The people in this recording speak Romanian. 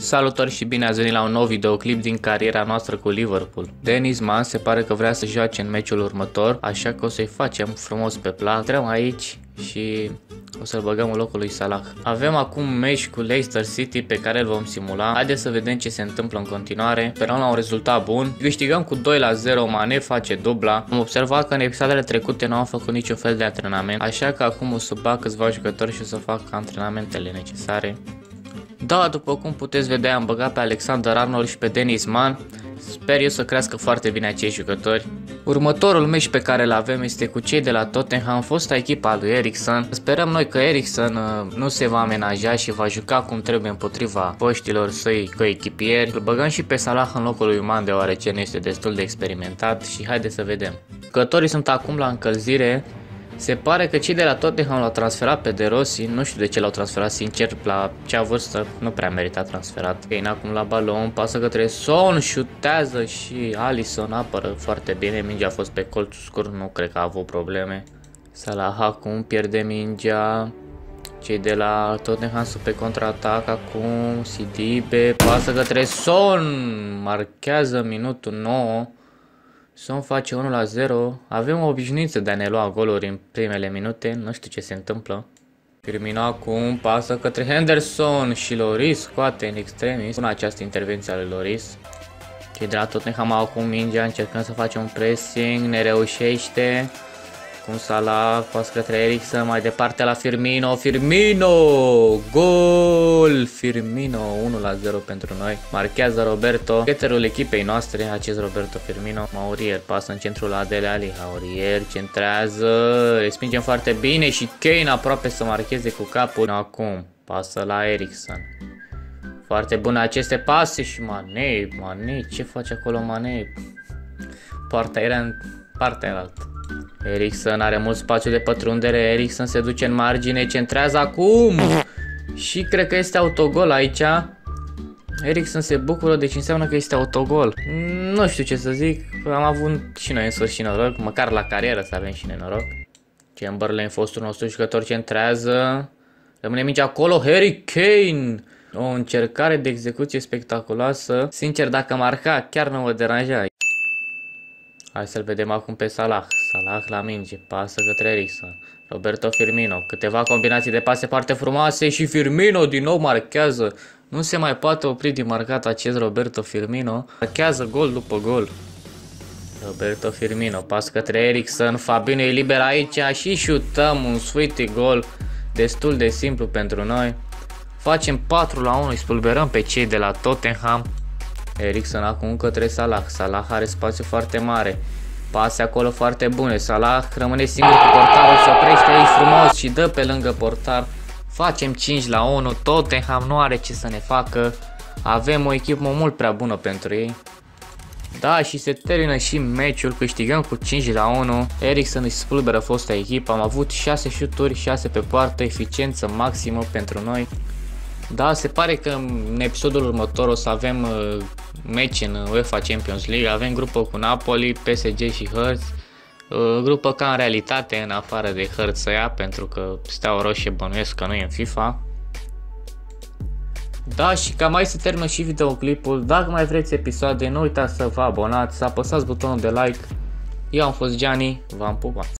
Salutări și bine ați venit la un nou videoclip din cariera noastră cu Liverpool. Denis Mann se pare că vrea să joace în meciul următor, așa că o să-i facem frumos pe plac. Intrăm aici și o să-l băgăm în locul lui Salah. Avem acum meci cu Leicester City pe care îl vom simula. Haideți să vedem ce se întâmplă în continuare. Sperăm la un rezultat bun. Câștigăm cu 2-0, Mane face dubla. Am observat că în episoadele trecute nu am făcut niciun fel de antrenament, așa că acum o să bag câțiva jucători și o să fac antrenamentele necesare. Da, după cum puteți vedea, am băgat pe Alexander-Arnold și pe Denis Mann. Sper eu să crească foarte bine acești jucători. Următorul meci pe care îl avem este cu cei de la Tottenham, fosta echipa lui Eriksen. Sperăm noi că Eriksen nu se va amenaja și va juca cum trebuie împotriva foștilor săi coechipieri. Îl băgăm și pe Salah în locul lui Mann, deoarece nu este destul de experimentat și haideți să vedem. Jucătorii sunt acum la încălzire. Se pare că cei de la Tottenham l-au transferat pe De Rossi, nu știu de ce l-au transferat, sincer, la cea vârstă nu prea merita transferat. Kane acum la balon, pasă către Son, șutează și Alisson apără foarte bine, mingea a fost pe colțul scurt, nu cred că a avut probleme. Salah acum pierde mingea, cei de la Tottenham sunt pe contraatac acum, Sidibe, pasă către Son, marchează minutul 9. Son face 1-0, avem o obișnuință de a ne lua goluri în primele minute, nu știu ce se întâmplă. Firmino acum pasă către Henderson și Lloris scoate în extremis. Până această intervenție a lui Lloris. Cei de la Tottenham au acum mingea, încercăm să facem un pressing, ne reușește. Cum Salah, pasă către Eriksen, mai departe la Firmino, gol! Firmino, 1-0 pentru noi. Marchează Roberto, cheterul echipei noastre, acest Roberto Firmino. Maurier pasă în centrul la Dele Alli, Maurier centrează, respingem foarte bine și Kane aproape să marcheze cu capul. Acum pasă la Eriksen. Foarte bune aceste pase și Mane, ce face acolo Mane? Poarta era în partea aia. Eriksen are mult spațiu de pătrundere, Eriksen se duce în margine, centrează acum și cred că este autogol aici. Eriksen se bucură, deci înseamnă că este autogol. Nu știu ce să zic, am avut și noi în sfârșit noroc, măcar la carieră să avem și noi noroc. Chamberlain, fostul nostru jucător, centrează, rămâne mingea acolo, Harry Kane. O încercare de execuție spectaculoasă, sincer dacă marca chiar nu mă deranja. Hai să-l vedem acum pe Salah. Salah la minge, pasă către Eriksen. Roberto Firmino, câteva combinații de pase foarte frumoase și Firmino din nou marchează. Nu se mai poate opri din marcat acest Roberto Firmino. Marchează gol după gol. Roberto Firmino, pasă către Eriksen. Fabinho e liber aici și șutăm un sweetie gol. Destul de simplu pentru noi. Facem 4-1, îi spulberăm pe cei de la Tottenham. Eriksen acum către Salah. Salah are spațiu foarte mare. Pase acolo foarte bune. Salah rămâne singur cu portarul, se oprește aici frumos și dă pe lângă portar. Facem 5-1. Tottenham nu are ce să ne facă. Avem o echipă mult prea bună pentru ei. Da, și se termină și meciul. Câștigăm cu 5-1. Eriksen își spulberă fosta echipă. Am avut 6 șuturi, 6 pe poartă. Eficiență maximă pentru noi. Da, se pare că în episodul următor o să avem meci în UEFA Champions League. Avem grupă cu Napoli, PSG și Hertz. Grupă ca în realitate, în afară de Hertz să ia, pentru că Steaua Roșie bănuiesc că nu e în FIFA. Da, și cam mai se termină și videoclipul. Dacă mai vreți episoade, nu uitați să vă abonați, să apăsați butonul de like. Eu am fost Gianni, v-am pupat.